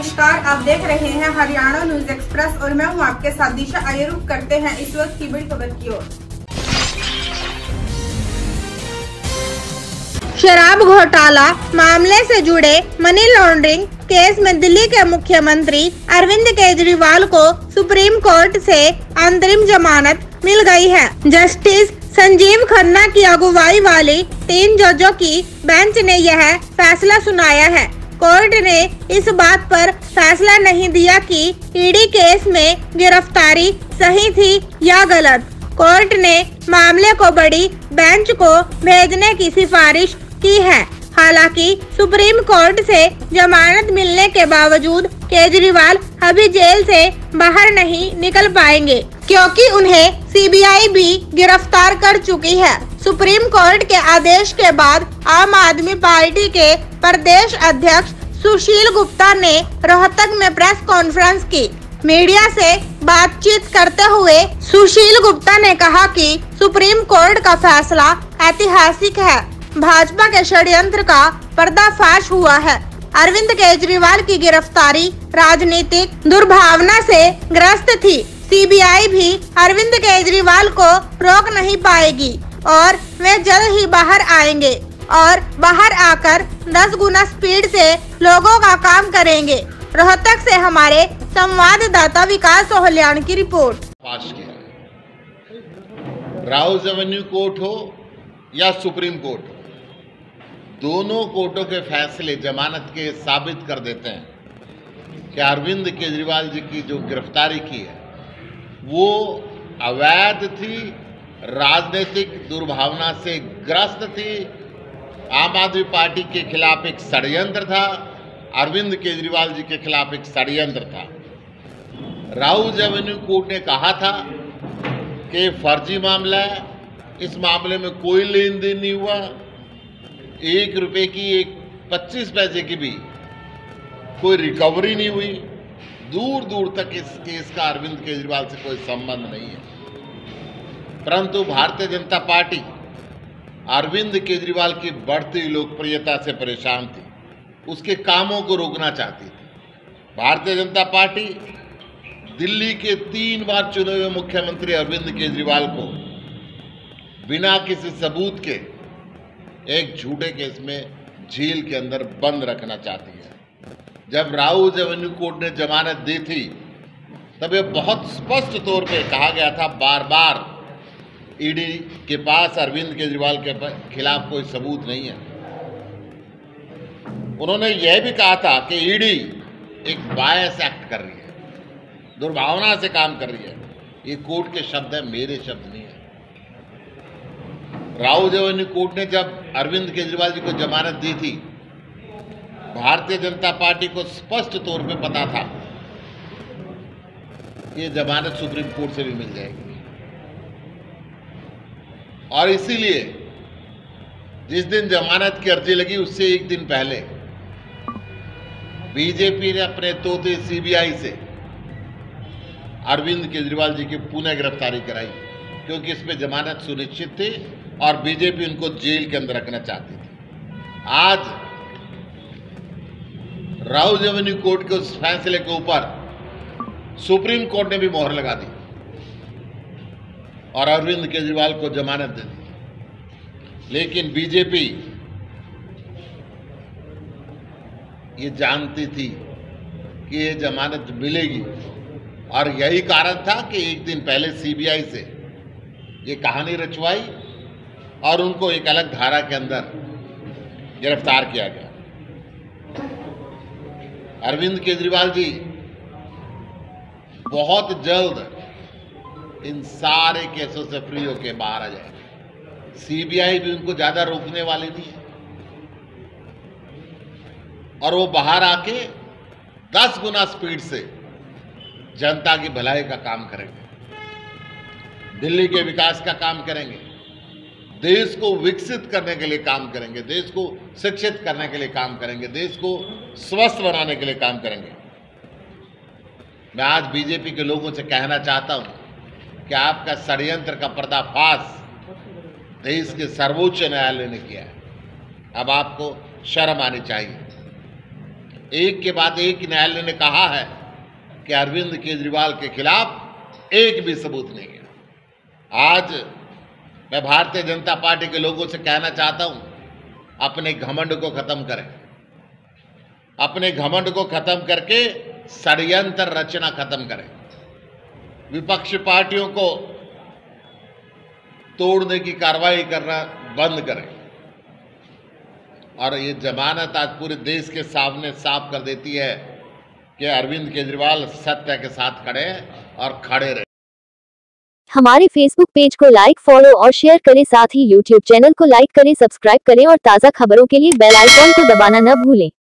नमस्कार, आप देख रहे हैं हरियाणा न्यूज एक्सप्रेस और मैं हूं आपके साथ दिशा। आइए रुक करते हैं इस वक्त की बड़ी खबर की ओर। शराब घोटाला मामले से जुड़े मनी लॉन्ड्रिंग केस में दिल्ली के मुख्यमंत्री अरविंद केजरीवाल को सुप्रीम कोर्ट से अंतरिम जमानत मिल गई है। जस्टिस संजीव खन्ना की अगुवाई वाली 3 जजों की बेंच ने यह फैसला सुनाया है। कोर्ट ने इस बात पर फैसला नहीं दिया कि ईडी केस में गिरफ्तारी सही थी या गलत। कोर्ट ने मामले को बड़ी बेंच को भेजने की सिफारिश की है। हालांकि सुप्रीम कोर्ट से जमानत मिलने के बावजूद केजरीवाल अभी जेल से बाहर नहीं निकल पाएंगे, क्योंकि उन्हें सीबीआई भी गिरफ्तार कर चुकी है। सुप्रीम कोर्ट के आदेश के बाद आम आदमी पार्टी के प्रदेश अध्यक्ष सुशील गुप्ता ने रोहतक में प्रेस कॉन्फ्रेंस की। मीडिया से बातचीत करते हुए सुशील गुप्ता ने कहा कि सुप्रीम कोर्ट का फैसला ऐतिहासिक है। भाजपा के षड्यंत्र का पर्दाफाश हुआ है। अरविंद केजरीवाल की गिरफ्तारी राजनीतिक दुर्भावना से ग्रस्त थी। सीबीआई भी अरविंद केजरीवाल को रोक नहीं पाएगी और वे जल्द ही बाहर आएंगे और बाहर आकर 10 गुना स्पीड से लोगों का काम करेंगे। रोहतक से हमारे संवाददाता विकास सोहल्यान की रिपोर्ट। पास किया राउज एवेन्यू कोर्ट हो या सुप्रीम कोर्ट हो, दोनों कोर्टों के फैसले जमानत के साबित कर देते हैं कि अरविंद केजरीवाल जी की जो गिरफ्तारी की है वो अवैध थी, राजनीतिक दुर्भावना से ग्रस्त थी। आम आदमी पार्टी के खिलाफ एक षड्यंत्र था, अरविंद केजरीवाल जी के खिलाफ एक षड्यंत्र था। राउज एवेन्यू कोर्ट ने कहा था कि फर्जी मामला है, इस मामले में कोई लेन देन नहीं हुआ, 1 रुपए की 25 पैसे की भी कोई रिकवरी नहीं हुई। दूर दूर तक इस केस का अरविंद केजरीवाल से कोई संबंध नहीं है। परंतु भारतीय जनता पार्टी अरविंद केजरीवाल की बढ़ती लोकप्रियता से परेशान थी, उसके कामों को रोकना चाहती थी। भारतीय जनता पार्टी दिल्ली के 3 बार चुने हुए मुख्यमंत्री अरविंद केजरीवाल को बिना किसी सबूत के एक झूठे केस में जेल के अंदर बंद रखना चाहती है। जब राउज एवेन्यू कोर्ट ने जमानत दी थी तब यह बहुत स्पष्ट तौर पे कहा गया था, बार बार ईडी के पास अरविंद केजरीवाल के खिलाफ कोई सबूत नहीं है। उन्होंने यह भी कहा था कि ईडी एक बायस एक्ट कर रही है, दुर्भावना से काम कर रही है। ये कोर्ट के शब्द है, मेरे शब्द नहीं है। राउज एवेन्यू कोर्ट ने जब अरविंद केजरीवाल जी को जमानत दी थी, भारतीय जनता पार्टी को स्पष्ट तौर पे पता था ये जमानत सुप्रीम कोर्ट से भी मिल जाएगी, और इसीलिए जिस दिन जमानत की अर्जी लगी उससे 1 दिन पहले बीजेपी ने अपने तोते सीबीआई से अरविंद केजरीवाल जी की पुनः गिरफ्तारी कराई, क्योंकि इसमें जमानत सुनिश्चित थी और बीजेपी उनको जेल के अंदर रखना चाहती थी। आज राउज एवेन्यू कोर्ट के उस फैसले के ऊपर सुप्रीम कोर्ट ने भी मोहर लगा दी और अरविंद केजरीवाल को जमानत दे दी। लेकिन बीजेपी ये जानती थी कि ये जमानत मिलेगी, और यही कारण था कि 1 दिन पहले सीबीआई से ये कहानी रचवाई और उनको एक अलग धारा के अंदर गिरफ्तार किया गया। अरविंद केजरीवाल जी बहुत जल्द इन सारे केसों से फ्री होकर बाहर आ जाएंगे। सीबीआई भी उनको ज्यादा रोकने वाली नहीं है और वो बाहर आके 10 गुना स्पीड से जनता की भलाई का काम करेंगे, दिल्ली के विकास का काम करेंगे, देश को विकसित करने के लिए काम करेंगे, देश को शिक्षित करने के लिए काम करेंगे, देश को स्वस्थ बनाने के लिए काम करेंगे। मैं आज बीजेपी के लोगों से कहना चाहता हूं कि आपका षड्यंत्र का पर्दाफाश देश के सर्वोच्च न्यायालय ने किया है। अब आपको शर्म आनी चाहिए। एक के बाद एक न्यायालय ने कहा है कि अरविंद केजरीवाल के खिलाफ एक भी सबूत नहीं है। आज मैं भारतीय जनता पार्टी के लोगों से कहना चाहता हूं, अपने घमंड को खत्म करें, अपने घमंड को खत्म करके षड्यंत्र रचना खत्म करें, विपक्षी पार्टियों को तोड़ने की कार्रवाई करना बंद करें। और ये जमानत आज पूरे देश के सामने साफ कर देती है कि अरविंद केजरीवाल सत्य के साथ खड़े हैं और खड़े रहे। हमारे फेसबुक पेज को लाइक, फॉलो और शेयर करें, साथ ही यूट्यूब चैनल को लाइक करें, सब्सक्राइब करें और ताज़ा खबरों के लिए बेल आइकॉन को दबाना न भूलें।